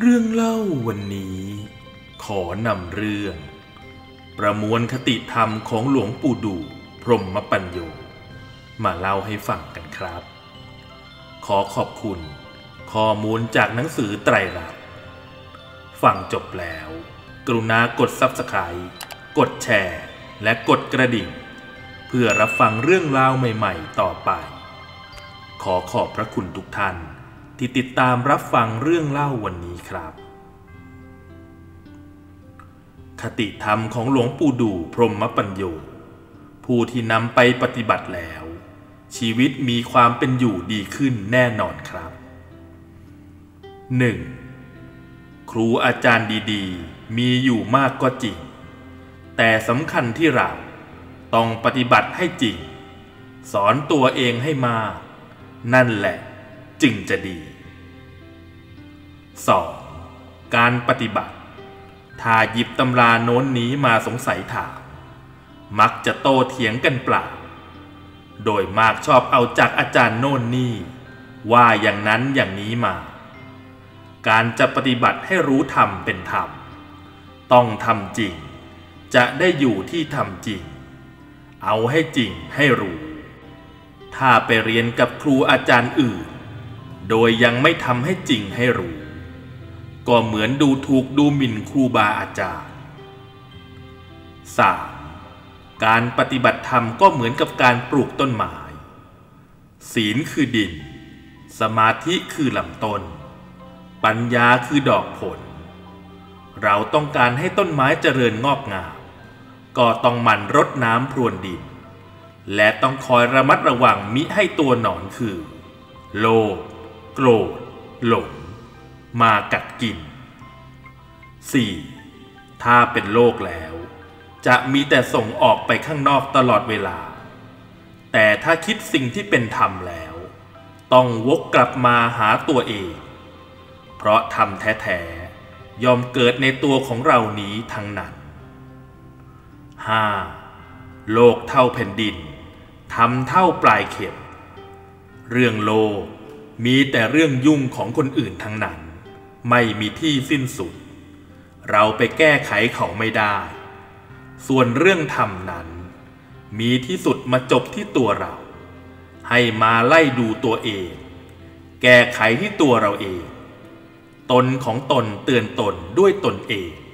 รื่องเล่าวันนี้ขอนำเรื่องประมวลคติธรรมของหลวงปู่ดูพรหมปัญโยมาเล่าให้ฟังกันครับขอขอบคุณข้อมูลจากหนังสือไตรลักษณ์ฟังจบแล้วกรุณากด Subscribe กดแชร์และกดกระดิ่งเพื่อรับฟังเรื่องราวใหม่ๆต่อไปขอขอบพระคุณทุกท่านที่ติดตามรับฟังเรื่องเล่าวันนี้ครับคติธรรมของหลวงปู่ดูพรหมปัญโยผู้ที่นำไปปฏิบัติแล้วชีวิตมีความเป็นอยู่ดีขึ้นแน่นอนครับ 1. ครูอาจารย์ดีๆมีอยู่มากก็จริงแต่สำคัญที่เราต้องปฏิบัติให้จริงสอนตัวเองให้มากนั่นแหละจึงจะดี 2. การปฏิบัติถ้าหยิบตำราโน้นนี้มาสงสัยถามมักจะโต้เถียงกันเปล่าโดยมากชอบเอาจากอาจารย์โน่นนี่ว่าอย่างนั้นอย่างนี้มาการจะปฏิบัติให้รู้ธรรมเป็นธรรมต้องทำจริงจะได้อยู่ที่ทำจริงเอาให้จริงให้รู้ถ้าไปเรียนกับครูอาจารย์อื่นโดยยังไม่ทำให้จริงให้รู้ก็เหมือนดูถูกดูหมิ่นครูบาอาจารย์ 3. การปฏิบัติธรรมก็เหมือนกับการปลูกต้นไม้ศีลคือดินสมาธิคือลำต้นปัญญาคือดอกผลเราต้องการให้ต้นไม้เจริญงอกงามก็ต้องหมั่นรดน้ำพรวนดินและต้องคอยระมัดระวังมิให้ตัวหนอนคือโลภโกรธหลงมากัดกิน 4. ถ้าเป็นโลกแล้วจะมีแต่ส่งออกไปข้างนอกตลอดเวลาแต่ถ้าคิดสิ่งที่เป็นธรรมแล้วต้องวกกลับมาหาตัวเองเพราะธรรมแท้ๆย่อมเกิดในตัวของเรานี้ทั้งนั้น 5. โลกเท่าแผ่นดินธรรมเท่าปลายเข็มเรื่องโลกมีแต่เรื่องยุ่งของคนอื่นทั้งนั้นไม่มีที่สิ้นสุดเราไปแก้ไขเขาไม่ได้ส่วนเรื่องธรรมนั้นมีที่สุดมาจบที่ตัวเราให้มาไล่ดูตัวเองแก้ไขที่ตัวเราเองตนของตนเตือนตนด้วยตนเอง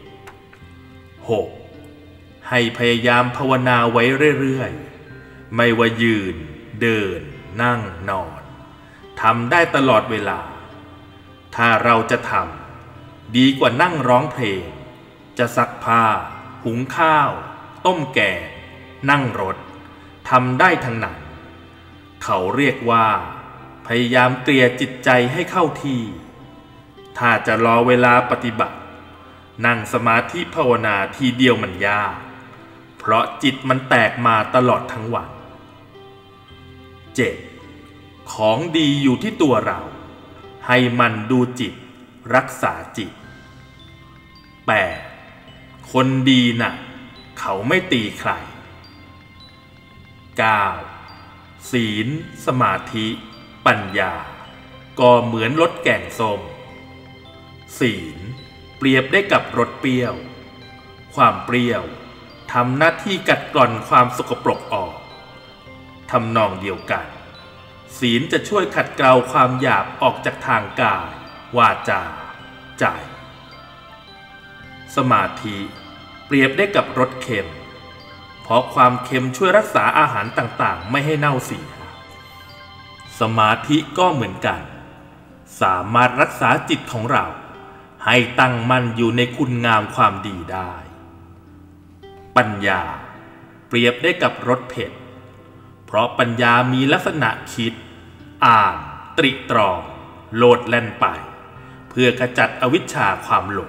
6. ให้พยายามภาวนาไว้เรื่อยๆไม่ว่ายืนเดินนั่งนอนทำได้ตลอดเวลาถ้าเราจะทำดีกว่านั่งร้องเพลงจะซักผ้าหุงข้าวต้มแกงนั่งรถทำได้ทั้งนั้นเขาเรียกว่าพยายามเตรียจิตใจให้เข้าที่ถ้าจะรอเวลาปฏิบัตินั่งสมาธิภาวนาทีเดียวมันยากเพราะจิตมันแตกมาตลอดทั้งวัน 7. ของดีอยู่ที่ตัวเราให้มันดูจิตรักษาจิต 8. คนดีน่ะเขาไม่ตีใคร 9. ศีลสมาธิปัญญาก็เหมือนรสแกงส้มศีลเปรียบได้กับรสเปรี้ยวความเปรี้ยวทำหน้าที่กัดกร่อนความสกปรกออกทำนองเดียวกันศีลจะช่วยขัดเกลาความหยาบออกจากทางกายวาจาใจสมาธิเปรียบได้กับรสเค็มเพราะความเค็มช่วยรักษาอาหารต่างๆไม่ให้เน่าเสียสมาธิก็เหมือนกันสามารถรักษาจิตของเราให้ตั้งมั่นอยู่ในคุณงามความดีได้ปัญญาเปรียบได้กับรสเผ็ดเพราะปัญญามีลักษณะคิดอ่านตริตรองโลดแล่นไปเพื่อขจัดอวิชชาความหลง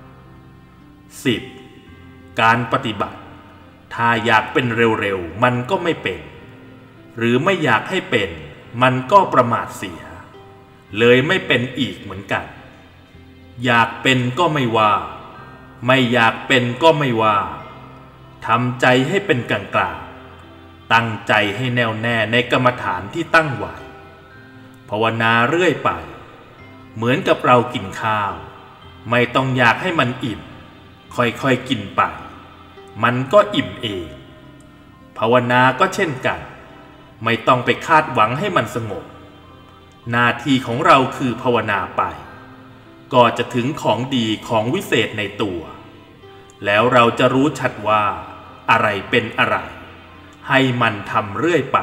10. การปฏิบัติถ้าอยากเป็นเร็วๆมันก็ไม่เป็นหรือไม่อยากให้เป็นมันก็ประมาทเสียเลยไม่เป็นอีกเหมือนกันอยากเป็นก็ไม่ว่าไม่อยากเป็นก็ไม่ว่าทำใจให้เป็นกลางๆตั้งใจให้แน่วแน่ในกรรมฐานที่ตั้งไว้ภาวนาเรื่อยไปเหมือนกับเรากินข้าวไม่ต้องอยากให้มันอิ่มค่อยๆกินไปมันก็อิ่มเองภาวนาก็เช่นกันไม่ต้องไปคาดหวังให้มันสงบหน้าที่ของเราคือภาวนาไปก็จะถึงของดีของวิเศษในตัวแล้วเราจะรู้ชัดว่าอะไรเป็นอะไรให้มันทำเรื่อยไป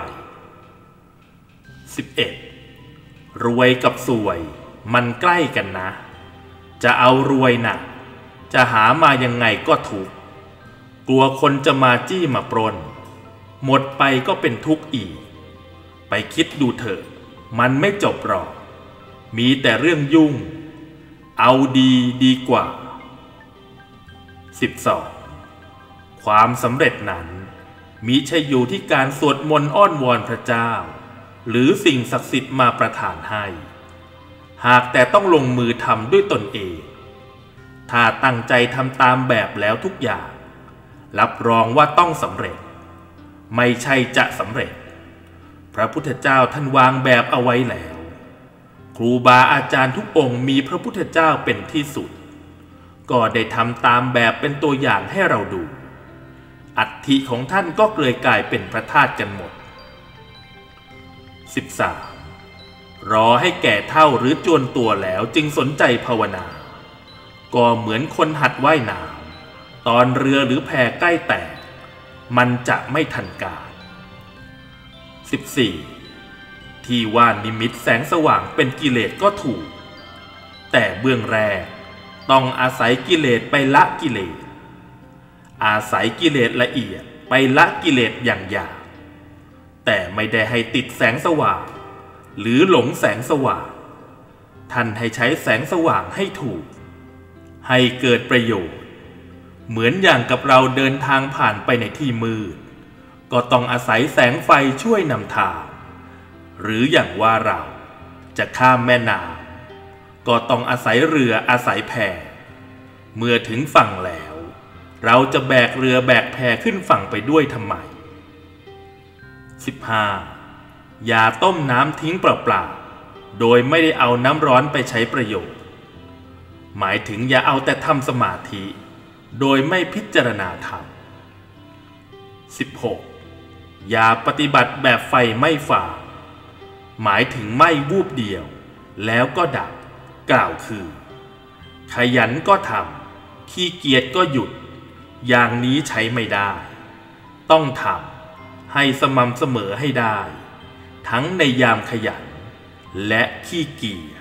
11. รวยกับสวยมันใกล้กันนะจะเอารวยน่ะจะหามายังไงก็ถูกกลัวคนจะมาจี้มาปล้นหมดไปก็เป็นทุกข์อีกไปคิดดูเถอะมันไม่จบหรอกมีแต่เรื่องยุ่งเอาดีกว่า 12. ความสำเร็จนั้นมิใช่อยู่ที่การสวดมนต์อ้อนวอนพระเจ้าหรือสิ่งศักดิ์สิทธิ์มาประทานให้หากแต่ต้องลงมือทำด้วยตนเองถ้าตั้งใจทำตามแบบแล้วทุกอย่างรับรองว่าต้องสำเร็จไม่ใช่จะสำเร็จพระพุทธเจ้าท่านวางแบบเอาไว้แล้วครูบาอาจารย์ทุกองค์มีพระพุทธเจ้าเป็นที่สุดก็ได้ทำตามแบบเป็นตัวอย่างให้เราดูอัฐิของท่านก็เลยกลายเป็นพระธาตุกันหมด 13. รอให้แก่เฒ่าหรือจวนตัวแล้วจึงสนใจภาวนาก็เหมือนคนหัดว่ายน้ำตอนเรือหรือแพใกล้แตกมันจะไม่ทันการ 14. ที่ว่านิมิตแสงสว่างเป็นกิเลสก็ถูกแต่เบื้องแรกต้องอาศัยกิเลสไปละกิเลสอาศัยกิเลสละเอียดไปละกิเลสอย่างหยาบแต่ไม่ได้ให้ติดแสงสว่างหรือหลงแสงสว่างท่านให้ใช้แสงสว่างให้ถูกให้เกิดประโยชน์เหมือนอย่างกับเราเดินทางผ่านไปในที่มืดก็ต้องอาศัยแสงไฟช่วยนำทางหรืออย่างว่าเราจะข้ามแม่น้ำก็ต้องอาศัยเรืออาศัยแพเมื่อถึงฝั่งแล้วเราจะแบกเรือแบกแพขึ้นฝั่งไปด้วยทำไม 15. อย่าต้มน้ำทิ้งเปล่าๆโดยไม่ได้เอาน้ำร้อนไปใช้ประโยชน์หมายถึงอย่าเอาแต่ทำสมาธิโดยไม่พิจารณาธรรม 16. อย่าปฏิบัติแบบไฟไม่ฝ่าหมายถึงไม่วูบเดียวแล้วก็ดับกล่าวคือขยันก็ทำขี้เกียจก็หยุดอย่างนี้ใช้ไม่ได้ต้องทำให้สม่ำเสมอให้ได้ทั้งในยามขยันและขี้เกียจ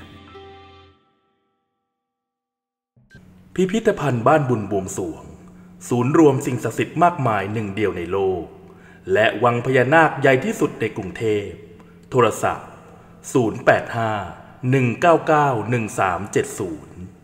พิพิธภัณฑ์บ้านบุญบวงสรวงศูนย์รวมสิ่งศักดิ์สิทธิ์มากมายหนึ่งเดียวในโลกและวังพญานาคใหญ่ที่สุดในกรุงเทพโทรศัพท์085 199 1370